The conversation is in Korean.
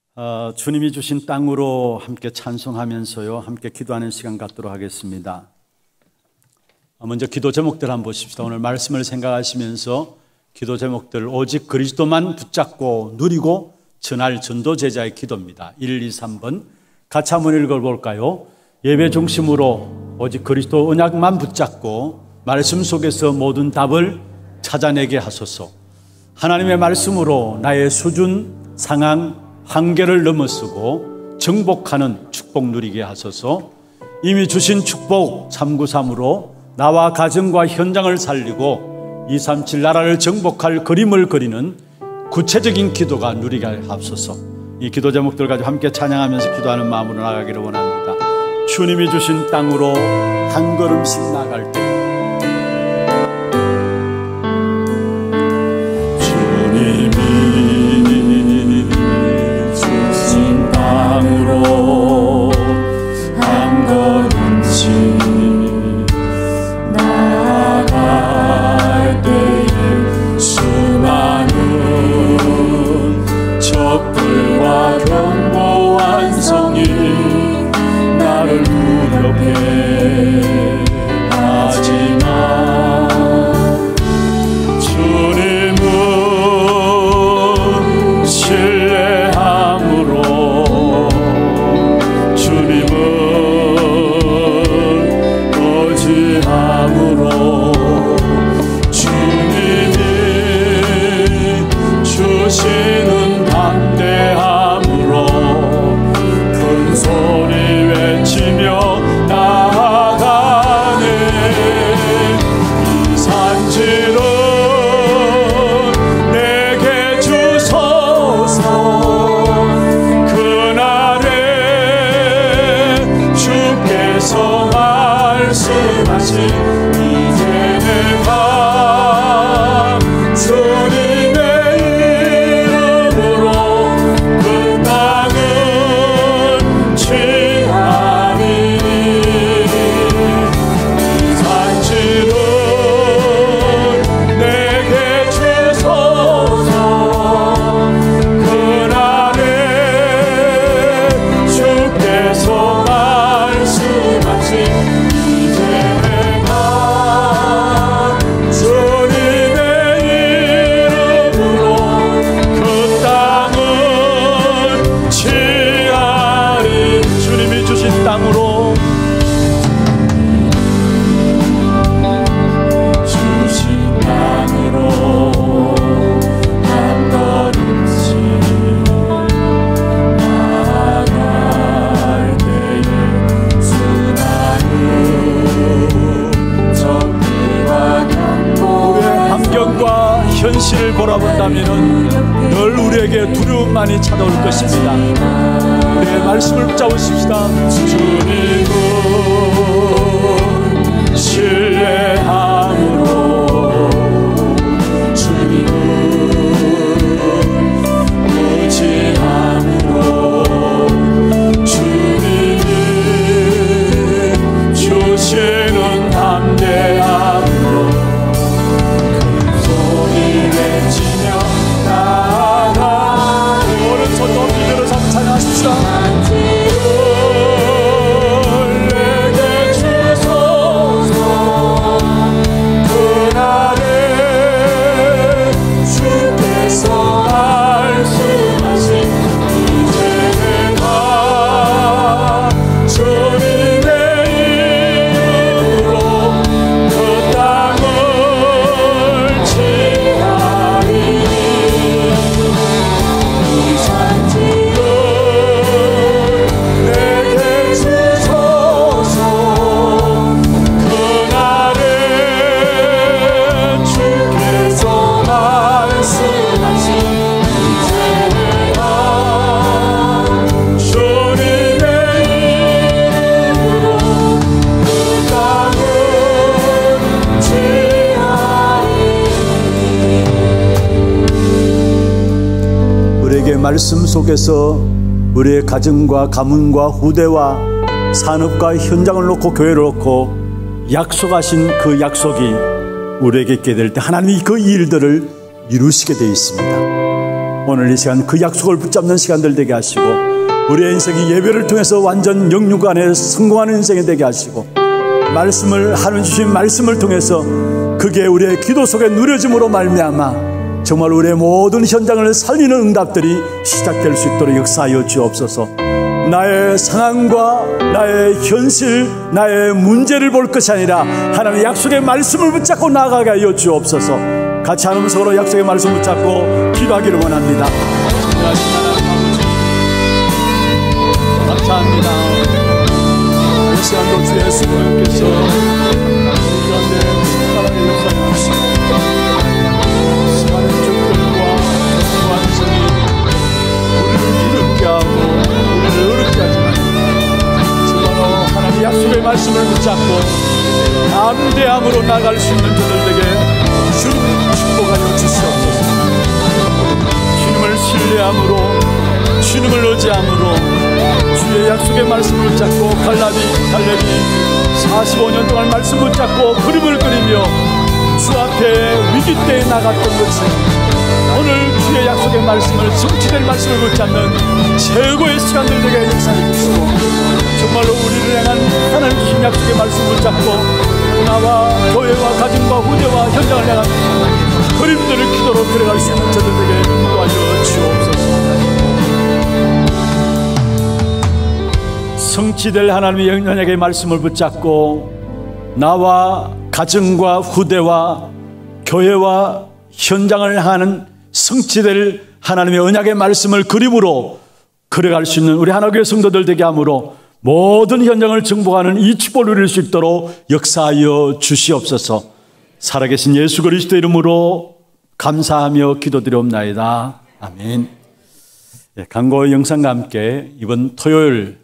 주님이 주신 땅으로 함께 찬송하면서요, 함께 기도하는 시간 갖도록 하겠습니다. 먼저 기도 제목들 한번 보십시다. 오늘 말씀을 생각하시면서 기도 제목들, 오직 그리스도만 붙잡고 누리고 전할 전도 제자의 기도입니다. 1, 2, 3번 같이 한번 읽어볼까요? 예배 중심으로 오직 그리스도 언약만 붙잡고 말씀 속에서 모든 답을 찾아내게 하소서. 하나님의 말씀으로 나의 수준, 상황, 한계를 넘어서고 정복하는 축복 누리게 하소서. 이미 주신 축복 393으로 나와 가정과 현장을 살리고 237 나라를 정복할 그림을 그리는 구체적인 기도가 누리게 하소서. 이 기도 제목들 가지고 함께 찬양하면서 기도하는 마음으로 나가기를 원합니다. 주님이 주신 땅으로 한 걸음씩 나갈 때 땅으로 한 걸음씩 나아갈 때에 수많은 적들과 견고한 성이 나를 두렵게 하지만 주님은 신뢰함으로 주시는 담대함으로 큰 소리 외치며 나아가네. 이 산지를 내게 주소서. 그날에 주께서 말씀하신 이제 내가 주님의 현실을 바라본다면 늘 우리에게 두려움만이 찾아올 것입니다. 우리의 말씀을 붙잡으십시다. 주님은 신뢰함으로 주님은 의지함으로 주님이 주시는 담대함으로 외치며 나아가. 오른손 높이 들어서 찬양하십시다. 내게 주소서. 그날에 주께서 말씀하신 이제 내가 주님의 이름으로 그 땅을 말씀 속에서 우리의 가정과 가문과 후대와 산업과 현장을 놓고 교회를 놓고 약속하신 그 약속이 우리에게 있게 될 때 하나님이 그 일들을 이루시게 되어 있습니다. 오늘 이 시간 그 약속을 붙잡는 시간들 되게 하시고 우리의 인생이 예배를 통해서 완전 영육 안에 성공하는 인생이 되게 하시고 말씀을 하나님 주신 말씀을 통해서 그게 우리의 기도 속에 누려짐으로 말미암아 정말 우리의 모든 현장을 살리는 응답들이 시작될 수 있도록 역사하여 주옵소서. 나의 상황과 나의 현실, 나의 문제를 볼 것이 아니라 하나님의 약속의 말씀을 붙잡고 나아가게 하여 주옵소서. 같이 하나님 서로 약속의 말씀 붙잡고 기도하기를 원합니다. 감사합니다. 이 시간도 주 예수 그리스도께서 우리 가운데 사랑의 역사를 하시고 수많은 적들과 완성이 우리를 이롭게 하고 우리를 어렵게 하지만 정말로 하나님의 약속의 말씀을 붙잡고 담대함으로 나갈 수 있는 저들에게 주님 축복하여 주시옵소서. 주님을 신뢰함으로 주님을 의지함으로 주의 약속의 말씀을 붙잡고 갈렙이 45년 동안 말씀 붙잡고 그림을 그리며 주 앞에 위기 때에 나갔던 것처럼 오늘 주의 약속의 말씀을 성취될 말씀을 붙잡는 최고의 시간들 되게 역사해 주시고 정말로 우리를 향한 하나님 주신 약속의 말씀을 붙잡고 나와 교회와 가정과 후대와 현장을 향한 그림들을 기도로 그려갈 수 있는 저들에게 도와주어 주옵소서. 성취될 하나님의 영역의 말씀을 붙잡고 나와 가정과 후대와 교회와 현장을 향하는 성취될 하나님의 언약의 말씀을 그림으로 그려갈 수 있는 우리 하나교회 성도들 되게 함으로 모든 현장을 정복하는 이 축복을 누릴 수 있도록 역사하여 주시옵소서. 살아계신 예수 그리스도 이름으로 감사하며 기도드리옵나이다. 아멘. 강고 영상과 함께 이번 토요일